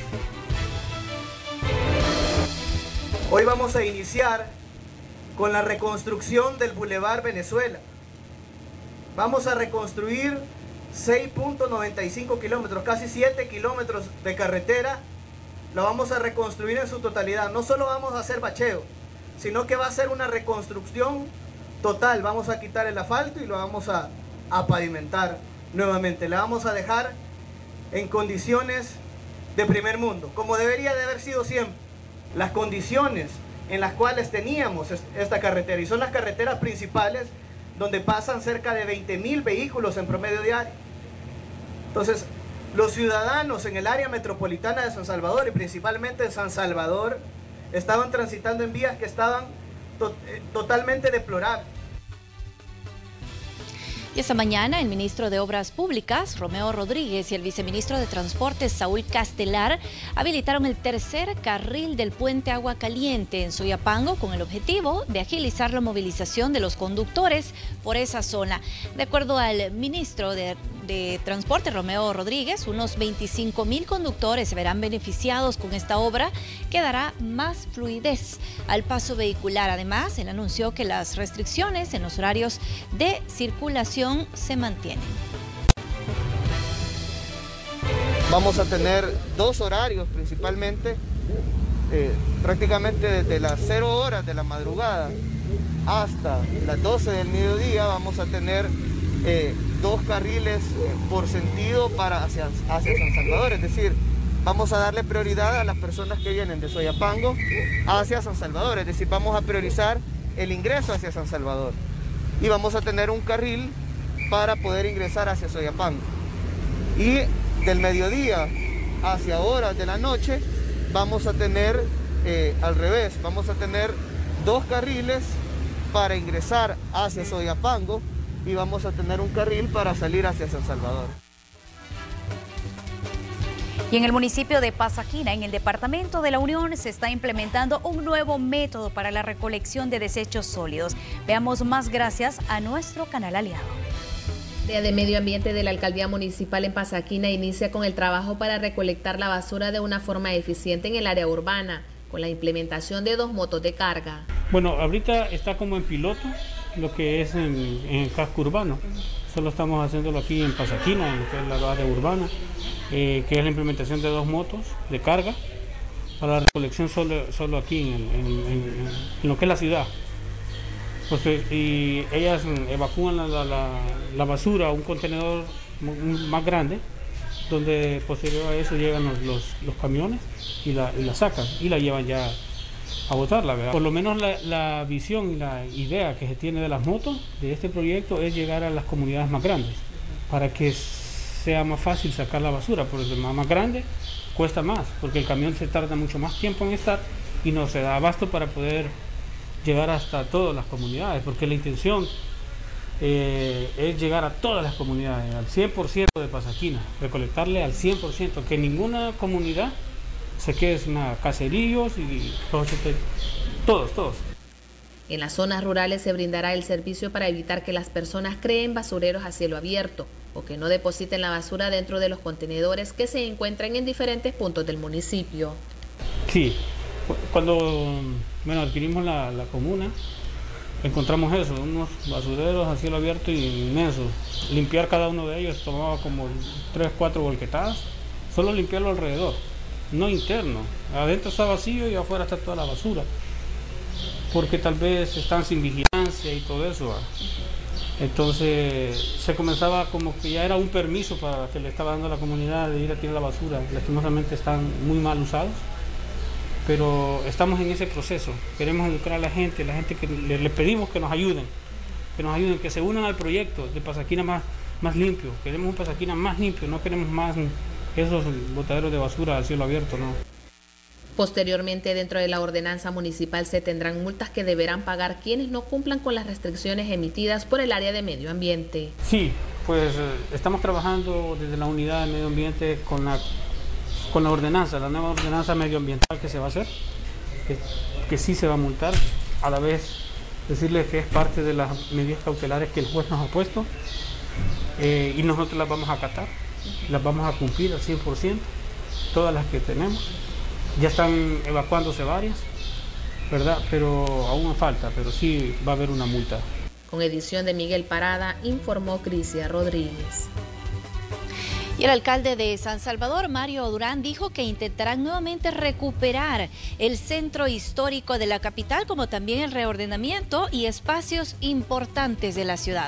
Speaker 8: Hoy vamos a iniciar con la reconstrucción del Boulevard Venezuela. Vamos a reconstruir seis punto noventa y cinco kilómetros, casi siete kilómetros de carretera. Lo vamos a reconstruir en su totalidad. No solo vamos a hacer bacheo, sino que va a ser una reconstrucción total. Vamos a quitar el asfalto y lo vamos a, a pavimentar nuevamente. La vamos a dejar en condiciones de primer mundo, como debería de haber sido siempre. Las condiciones en las cuales teníamos esta carretera, y son las carreteras principales donde pasan cerca de veinte mil vehículos en promedio diario. Entonces, los ciudadanos en el área metropolitana de San Salvador y principalmente en San Salvador estaban transitando en vías que estaban to- totalmente deplorables.
Speaker 7: Y esta mañana el ministro de Obras Públicas, Romeo Rodríguez, y el viceministro de Transportes, Saúl Castelar, habilitaron el tercer carril del puente Agua Caliente en Soyapango con el objetivo de agilizar la movilización de los conductores por esa zona. De acuerdo al ministro de, de Transporte, Romeo Rodríguez, unos veinticinco mil conductores se verán beneficiados con esta obra que dará más fluidez al paso vehicular. Además, él anunció que las restricciones en los horarios de circulación se mantienen.
Speaker 10: Vamos a tener dos horarios principalmente, eh, prácticamente desde las cero horas de la madrugada hasta las doce del mediodía vamos a tener eh, dos carriles por sentido para hacia, hacia San Salvador, es decir, vamos a darle prioridad a las personas que vienen de Soyapango hacia San Salvador, es decir, vamos a priorizar el ingreso hacia San Salvador y vamos a tener un carril para poder ingresar hacia Soyapango. Y del mediodía hacia horas de la noche vamos a tener eh, al revés, vamos a tener dos carriles para ingresar hacia Soyapango y vamos a tener un carril para salir hacia San Salvador.
Speaker 1: Y en el municipio de Pasaquina, en el departamento de La Unión, se está implementando un nuevo método para la recolección de desechos sólidos. Veamos más gracias a nuestro canal aliado.
Speaker 11: El Área de Medio Ambiente de la Alcaldía Municipal en Pasaquina inicia con el trabajo para recolectar la basura de una forma eficiente en el área urbana, con la implementación de dos motos de carga.
Speaker 12: Bueno, ahorita está como en piloto lo que es en, en el casco urbano. Solo estamos haciéndolo aquí en Pasaquina, en lo que es la área urbana, eh, que es la implementación de dos motos de carga para la recolección solo, solo aquí en, el, en, en, en lo que es la ciudad. Pues, y ellas evacúan la, la, la basura a un contenedor más grande, donde posterior a eso llegan los, los, los camiones y la, y la sacan y la llevan ya a botarla, ¿verdad? Por lo menos la, la visión y la idea que se tiene de las motos de este proyecto es llegar a las comunidades más grandes para que sea más fácil sacar la basura, porque el más grande cuesta más, porque el camión se tarda mucho más tiempo en estar y no se da abasto para poder llegar hasta todas las comunidades, porque la intención eh, es llegar a todas las comunidades, al cien por ciento de Pasaquina, recolectarle al cien por ciento, que ninguna comunidad se quede sin nada, caseríos y todos, todos.
Speaker 11: En las zonas rurales se brindará el servicio para evitar que las personas creen basureros a cielo abierto o que no depositen la basura dentro de los contenedores que se encuentran en diferentes puntos del municipio.
Speaker 12: Sí, cuando bueno, adquirimos la, la comuna, encontramos eso, unos basureros a cielo abierto inmensos. Limpiar cada uno de ellos tomaba como tres, cuatro volquetadas, solo limpiarlo alrededor, no interno. Adentro está vacío y afuera está toda la basura, porque tal vez están sin vigilancia y todo eso. ¿verdad? Entonces se comenzaba como que ya era un permiso para que le estaba dando a la comunidad de ir a tirar la basura. Lastimosamente están muy mal usados, pero estamos en ese proceso. Queremos educar a la gente, la gente que le, le pedimos que nos ayuden, que nos ayuden, que se unan al proyecto de Pasaquina más, más limpio. Queremos un Pasaquina más limpio, no queremos más esos botaderos de basura al cielo abierto, no.
Speaker 11: Posteriormente, dentro de la ordenanza municipal se tendrán multas que deberán pagar quienes no cumplan con las restricciones emitidas por el área de medio ambiente.
Speaker 12: Sí, pues estamos trabajando desde la unidad de medio ambiente con la, con la ordenanza, la nueva ordenanza medioambiental que se va a hacer, que, que sí se va a multar, a la vez decirles que es parte de las medidas cautelares que el juez nos ha puesto eh, y nosotros las vamos a acatar, las vamos a cumplir al cien por ciento, todas las que tenemos. Ya están evacuándose varias, ¿verdad? Pero aún falta, pero sí va a haber una multa.
Speaker 11: Con edición de Miguel Parada, informó Crisia Rodríguez.
Speaker 7: Y el alcalde de San Salvador, Mario Durán, dijo que intentarán nuevamente recuperar el centro histórico de la capital, como también el reordenamiento y espacios importantes de la ciudad.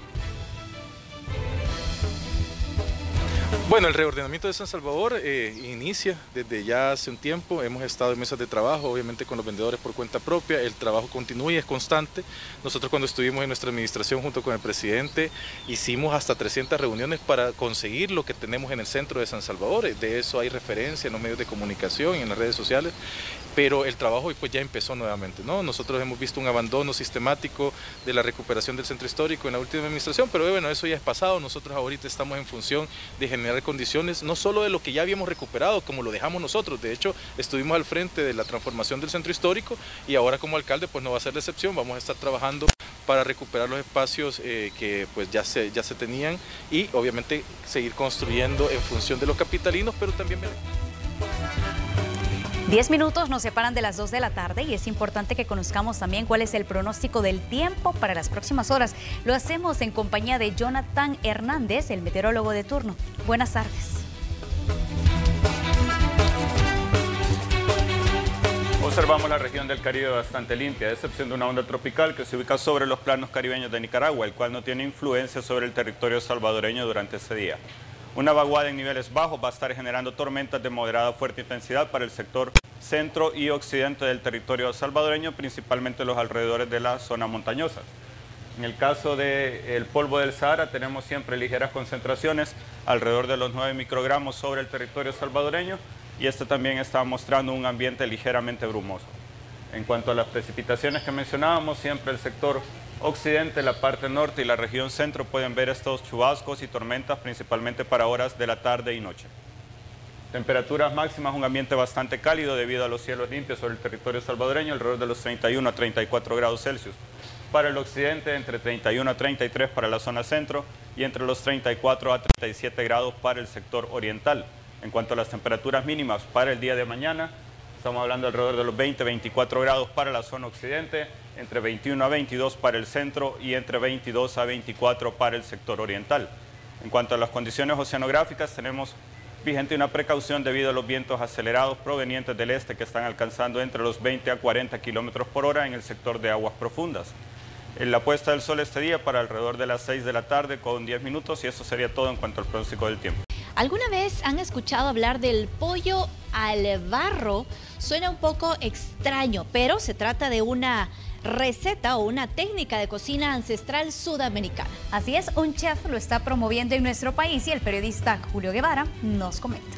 Speaker 2: Bueno, el reordenamiento de San Salvador eh, inicia desde ya hace un tiempo. Hemos estado en mesas de trabajo, obviamente con los vendedores por cuenta propia. El trabajo continúa y es constante. Nosotros cuando estuvimos en nuestra administración junto con el presidente hicimos hasta trescientas reuniones para conseguir lo que tenemos en el centro de San Salvador. De eso hay referencia en los medios de comunicación y en las redes sociales. Pero el trabajo pues ya empezó nuevamente, ¿no? Nosotros hemos visto un abandono sistemático de la recuperación del centro histórico en la última administración, pero bueno, eso ya es pasado. Nosotros ahorita estamos en función de generar condiciones, no solo de lo que ya habíamos recuperado, como lo dejamos nosotros. De hecho, estuvimos al frente de la transformación del centro histórico y ahora como alcalde pues no va a ser la excepción. Vamos a estar trabajando para recuperar los espacios eh, que pues ya se, ya se tenían y obviamente seguir construyendo en función de los capitalinos, pero también...
Speaker 1: Diez minutos nos separan de las dos de la tarde y es importante que conozcamos también cuál es el pronóstico del tiempo para las próximas horas. Lo hacemos en compañía de Jonathan Hernández, el meteorólogo de turno. Buenas tardes.
Speaker 4: Observamos la región del Caribe bastante limpia, a excepción de una onda tropical que se ubica sobre los planos caribeños de Nicaragua, el cual no tiene influencia sobre el territorio salvadoreño durante ese día. Una vaguada en niveles bajos va a estar generando tormentas de moderada a fuerte intensidad para el sector centro y occidente del territorio salvadoreño, principalmente los alrededores de la zona montañosa. En el caso del polvo del Sahara tenemos siempre ligeras concentraciones, alrededor de los nueve microgramos sobre el territorio salvadoreño, y este también está mostrando un ambiente ligeramente brumoso. En cuanto a las precipitaciones que mencionábamos, siempre el sector occidente, la parte norte y la región centro pueden ver estos chubascos y tormentas principalmente para horas de la tarde y noche. Temperaturas máximas, un ambiente bastante cálido debido a los cielos limpios sobre el territorio salvadoreño, alrededor de los treinta y uno a treinta y cuatro grados Celsius. Para el occidente, entre treinta y uno a treinta y tres para la zona centro y entre los treinta y cuatro a treinta y siete grados para el sector oriental. En cuanto a las temperaturas mínimas para el día de mañana, estamos hablando alrededor de los veinte a veinticuatro grados para la zona occidente, entre veintiuno a veintidós para el centro y entre veintidós a veinticuatro para el sector oriental. En cuanto a las condiciones oceanográficas, tenemos vigente una precaución debido a los vientos acelerados provenientes del este que están alcanzando entre los veinte a cuarenta kilómetros por hora en el sector de aguas profundas. En la puesta del sol este día para alrededor de las seis de la tarde con diez minutos y eso sería todo en cuanto al pronóstico del tiempo.
Speaker 7: ¿Alguna vez han escuchado hablar del pollo al barro? Suena un poco extraño, pero se trata de una receta o una técnica de cocina ancestral sudamericana.
Speaker 1: Así es, un chef lo está promoviendo en nuestro país y el periodista Julio Guevara nos comenta.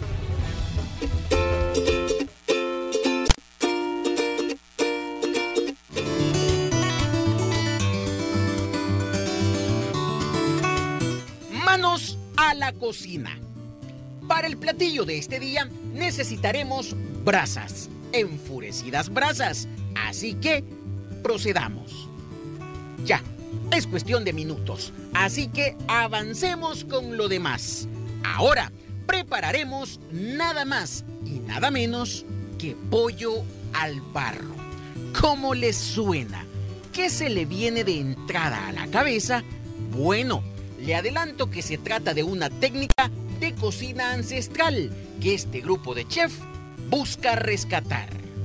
Speaker 13: Manos a la cocina. Para el platillo de este día necesitaremos brasas, enfurecidas brasas, así que procedamos. Ya, es cuestión de minutos, así que avancemos con lo demás. Ahora prepararemos nada más y nada menos que pollo al barro. ¿Cómo les suena? ¿Qué se le viene de entrada a la cabeza? Bueno, le adelanto que se trata de una técnica de cocina ancestral que este grupo de chef busca rescatar.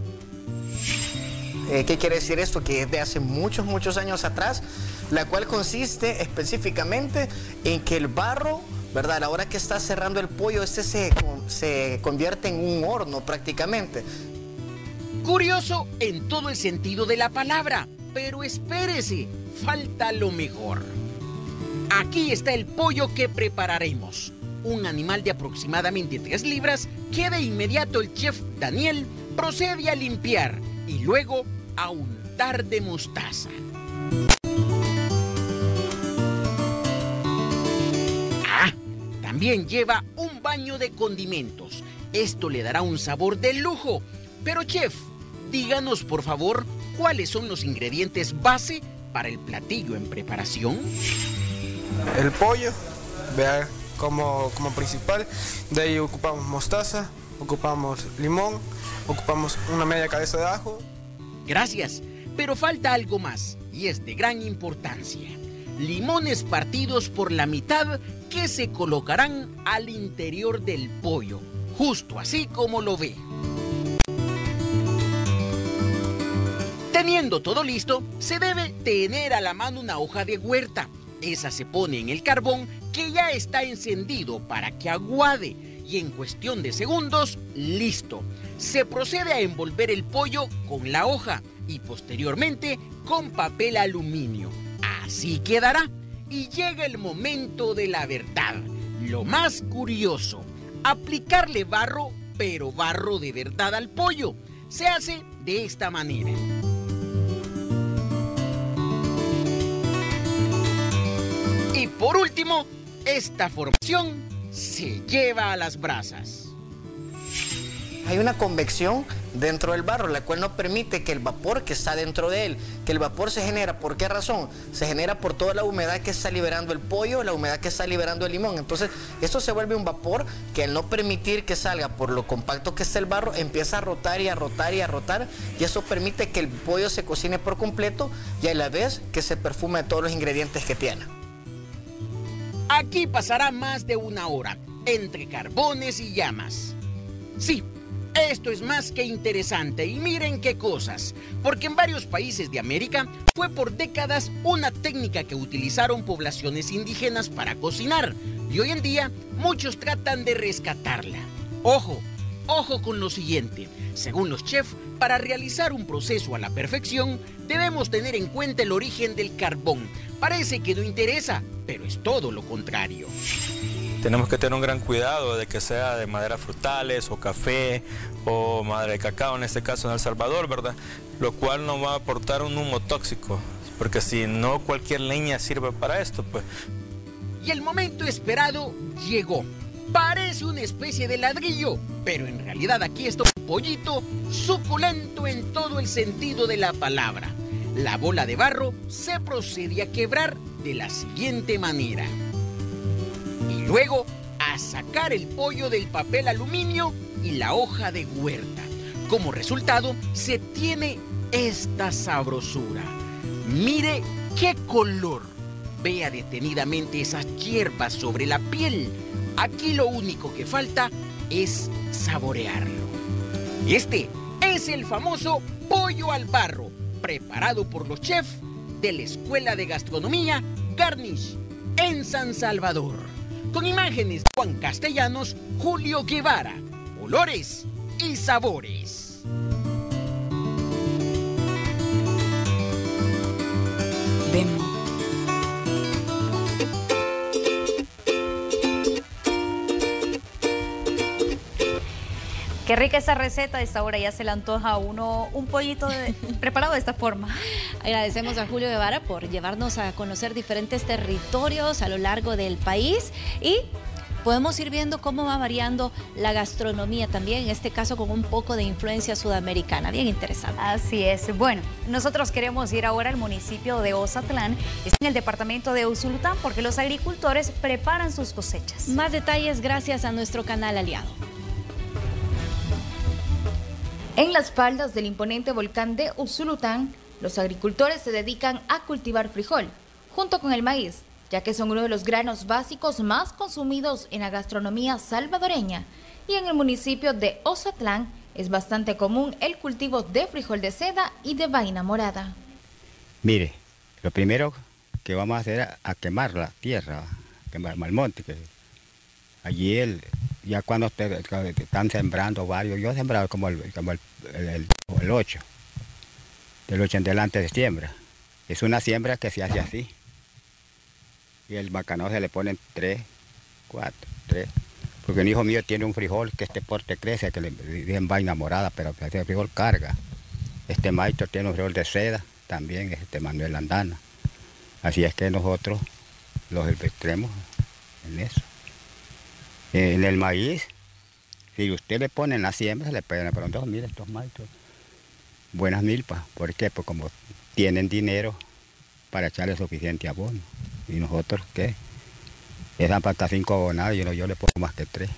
Speaker 14: Eh, ¿Qué quiere decir esto? Que es de hace muchos, muchos años atrás, la cual consiste específicamente en que el barro, ¿verdad? A la hora que está cerrando el pollo, este se, se convierte en un horno prácticamente.
Speaker 13: Curioso en todo el sentido de la palabra, pero espérese, falta lo mejor. Aquí está el pollo que prepararemos. un animal de aproximadamente tres libras que de inmediato el chef Daniel procede a limpiar y luego a untar de mostaza. Ah, también lleva un baño de condimentos. Esto le dará un sabor de lujo. Pero chef, díganos por favor cuáles son los ingredientes base para el platillo en preparación.
Speaker 15: El pollo, vea, como, como principal. De ahí ocupamos mostaza, ocupamos limón, ocupamos una media cabeza de ajo.
Speaker 13: Gracias, pero falta algo más y es de gran importancia. Limones partidos por la mitad que se colocarán al interior del pollo, justo así como lo ve. Teniendo todo listo, se debe tener a la mano una hoja de huerta. Esa se pone en el carbón que ya está encendido para que aguade y en cuestión de segundos, listo. Se procede a envolver el pollo con la hoja y posteriormente con papel aluminio. Así quedará y llega el momento de la verdad. Lo más curioso, aplicarle barro, pero barro de verdad al pollo. Se hace de esta manera. Y por último, esta formación se lleva a las brasas.
Speaker 14: Hay una convección dentro del barro, la cual no permite que el vapor que está dentro de él, que el vapor se genera, ¿por qué razón? Se genera por toda la humedad que está liberando el pollo, la humedad que está liberando el limón. Entonces, esto se vuelve un vapor que al no permitir que salga por lo compacto que está el barro, empieza a rotar y a rotar y a rotar, y eso permite que el pollo se cocine por completo y a la vez que se perfume de todos los ingredientes que tiene.
Speaker 13: Aquí pasará más de una hora, entre carbones y llamas. Sí, esto es más que interesante y miren qué cosas, porque en varios países de América fue por décadas una técnica que utilizaron poblaciones indígenas para cocinar y hoy en día muchos tratan de rescatarla. Ojo, ojo con lo siguiente, según los chefs, para realizar un proceso a la perfección debemos tener en cuenta el origen del carbón. Parece que no interesa, pero es todo lo contrario.
Speaker 16: Tenemos que tener un gran cuidado de que sea de madera frutales o café o madera de cacao, en este caso en El Salvador, ¿verdad? Lo cual no va a aportar un humo tóxico, porque si no cualquier leña sirve para esto, pues.
Speaker 13: Y el momento esperado llegó. Parece una especie de ladrillo, pero en realidad aquí está un pollito suculento en todo el sentido de la palabra. La bola de barro se procede a quebrar de la siguiente manera. Y luego a sacar el pollo del papel aluminio y la hoja de huerta. Como resultado se tiene esta sabrosura. Mire qué color. Vea detenidamente esas hierbas sobre la piel. Aquí lo único que falta es saborearlo. Este es el famoso pollo al barro, preparado por los chefs de la Escuela de Gastronomía Garnish en San Salvador. Con imágenes de Juan Castellanos, Julio Guevara, olores y sabores.
Speaker 1: Demo. Qué rica esa receta, a esta hora ya se le antoja a uno un pollito de, preparado de esta forma.
Speaker 7: Agradecemos a Julio Guevara por llevarnos a conocer diferentes territorios a lo largo del país y podemos ir viendo cómo va variando la gastronomía también, en este caso con un poco de influencia sudamericana, bien interesante.
Speaker 1: Así es. Bueno, nosotros queremos ir ahora al municipio de Ozatlán, está en el departamento de Usulután, porque los agricultores preparan sus cosechas.
Speaker 7: Más detalles gracias a nuestro canal aliado.
Speaker 18: En las faldas del imponente volcán de Usulután, los agricultores se dedican a cultivar frijol, junto con el maíz, ya que son uno de los granos básicos más consumidos en la gastronomía salvadoreña. Y en el municipio de Ozatlán es bastante común el cultivo de frijol de seda y de vaina morada.
Speaker 19: Mire, lo primero que vamos a hacer es a quemar la tierra, quemar el monte, que allí el... Ya cuando te, te están sembrando varios, yo he sembrado como el, como el, el, el ocho, del ocho en adelante de siembra. Es una siembra que se hace así. Y el bacalao se le ponen tres, cuatro, tres. Porque un hijo mío tiene un frijol que este porte crece, que le dicen vaina morada, pero ese frijol carga. Este maestro tiene un frijol de seda, también es este Manuel Andana. Así es que nosotros los extremos en eso. En el maíz, si usted le pone en la siembra, le pegan pronto, mire estos maestros, buenas milpas. ¿Por qué? Pues como tienen dinero para echarle suficiente abono. ¿Y nosotros qué? Les dan para cinco abonados y yo, yo le pongo más que tres.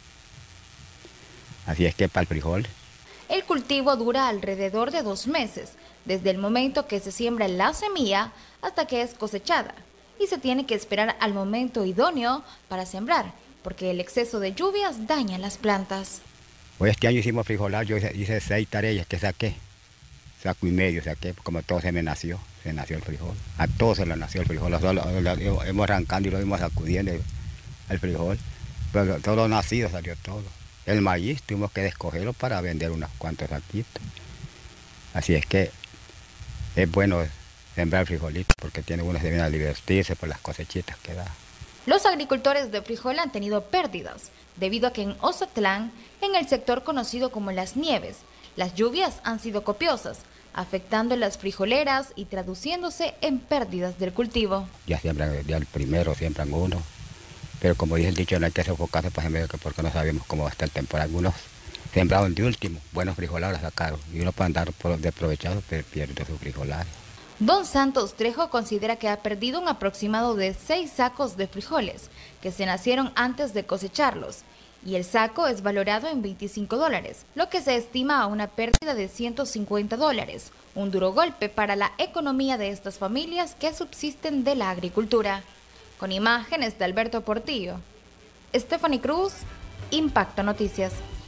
Speaker 19: Así es que para el frijol.
Speaker 18: El cultivo dura alrededor de dos meses, desde el momento que se siembra la semilla hasta que es cosechada. Y se tiene que esperar al momento idóneo para sembrar, porque el exceso de lluvias daña las plantas.
Speaker 19: Hoy este año hicimos frijolar, yo hice, hice seis tareas que saqué. Saco y medio saqué, como todo se me nació. Se nació el frijol. A todos se le nació el frijol. Nosotros lo, lo, hemos arrancando y lo hemos sacudiendo el frijol. Pero todo lo nacido salió todo. El maíz tuvimos que descogerlo para vender unos cuantos saquitos. Así es que es bueno sembrar frijolitos porque tiene uno que viene a divertirse por las cosechitas que da.
Speaker 18: Los agricultores de frijol han tenido pérdidas debido a que en Ozatlán, en el sector conocido como Las Nieves, las lluvias han sido copiosas, afectando las frijoleras y traduciéndose en pérdidas del cultivo.
Speaker 19: Ya siembran, ya el primero siembran uno, pero como dice el dicho, no hay que sofocarse porque no sabemos cómo va a estar el temporal. Algunos sembraron de último, buenos frijolares sacaron, y uno para andar desaprovechado pierde sus frijolares.
Speaker 18: Don Santos Trejo considera que ha perdido un aproximado de seis sacos de frijoles que se nacieron antes de cosecharlos, y el saco es valorado en veinticinco dólares, lo que se estima a una pérdida de ciento cincuenta dólares, un duro golpe para la economía de estas familias que subsisten de la agricultura. Con imágenes de Alberto Portillo, Stephanie Cruz, Impacto Noticias.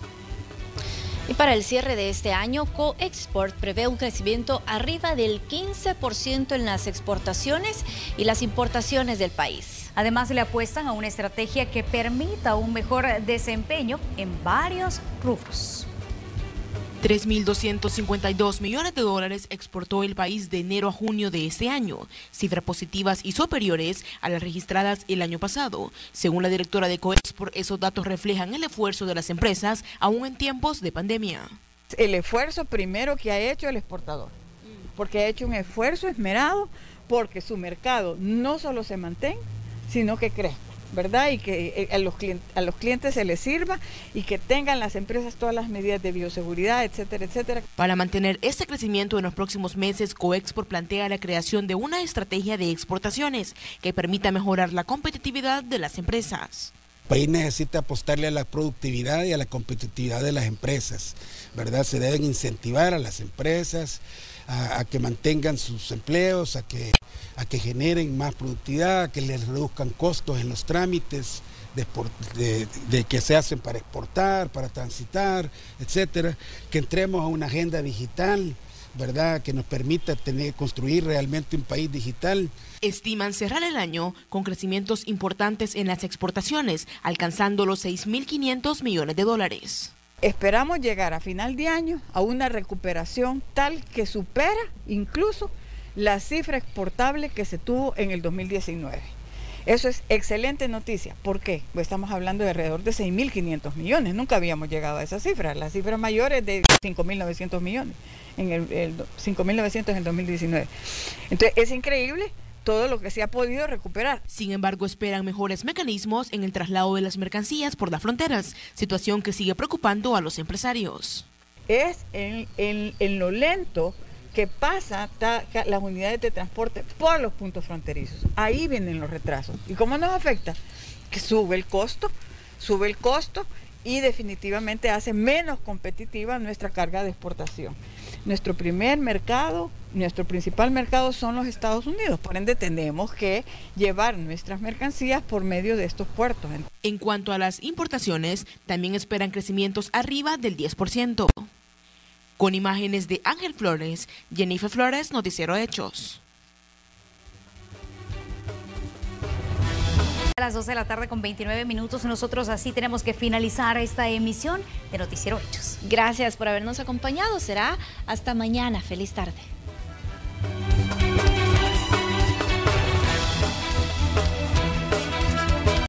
Speaker 7: Y para el cierre de este año, Coexport prevé un crecimiento arriba del quince por ciento en las exportaciones y las importaciones del país.
Speaker 1: Además, le apuestan a una estrategia que permita un mejor desempeño en varios rubros.
Speaker 3: tres mil doscientos cincuenta y dos millones de dólares exportó el país de enero a junio de este año, cifras positivas y superiores a las registradas el año pasado. Según la directora de Coexport, esos datos reflejan el esfuerzo de las empresas aún en tiempos de pandemia.
Speaker 17: El esfuerzo primero que ha hecho el exportador, porque ha hecho un esfuerzo esmerado porque su mercado no solo se mantenga, sino que crezca, ¿verdad? Y que a los clientes, a los clientes se les sirva y que tengan las empresas todas las medidas de bioseguridad, etcétera, etcétera.
Speaker 3: Para mantener este crecimiento en los próximos meses, Coexport plantea la creación de una estrategia de exportaciones que permita mejorar la competitividad de las empresas.
Speaker 21: El país necesita apostarle a la productividad y a la competitividad de las empresas, ¿verdad? Se deben incentivar a las empresas a, a que mantengan sus empleos, a que, a que generen más productividad, a que les reduzcan costos en los trámites de, de, de que se hacen para exportar, para transitar, etcétera, que entremos a una agenda digital, ¿verdad?, que nos permita tener, construir realmente un país digital.
Speaker 3: Estiman cerrar el año con crecimientos importantes en las exportaciones, alcanzando los seis mil quinientos millones de dólares.
Speaker 17: Esperamos llegar a final de año a una recuperación tal que supera incluso la cifra exportable que se tuvo en el dos mil diecinueve. Eso es excelente noticia. ¿Por qué? Pues estamos hablando de alrededor de seis mil quinientos millones. Nunca habíamos llegado a esa cifra. La cifra mayor es de cinco mil novecientos millones, en el, el cinco mil novecientos en el dos mil diecinueve. Entonces es increíble todo lo que se ha podido recuperar.
Speaker 3: Sin embargo, esperan mejores mecanismos en el traslado de las mercancías por las fronteras, situación que sigue preocupando a los empresarios.
Speaker 17: Es en, en, en lo lento que pasa ta, las unidades de transporte por los puntos fronterizos. Ahí vienen los retrasos. ¿Y cómo nos afecta? Que sube el costo, sube el costo y definitivamente hace menos competitiva nuestra carga de exportación. Nuestro primer mercado, nuestro principal mercado son los Estados Unidos, por ende tenemos que llevar nuestras mercancías por medio de estos puertos.
Speaker 3: En cuanto a las importaciones, también esperan crecimientos arriba del diez por ciento. Con imágenes de Ángel Flores, Jennifer Flores, Noticiero Hechos.
Speaker 1: A las doce de la tarde con veintinueve minutos, nosotros así tenemos que finalizar esta emisión de Noticiero Hechos.
Speaker 7: Gracias por habernos acompañado, será hasta mañana. Feliz tarde.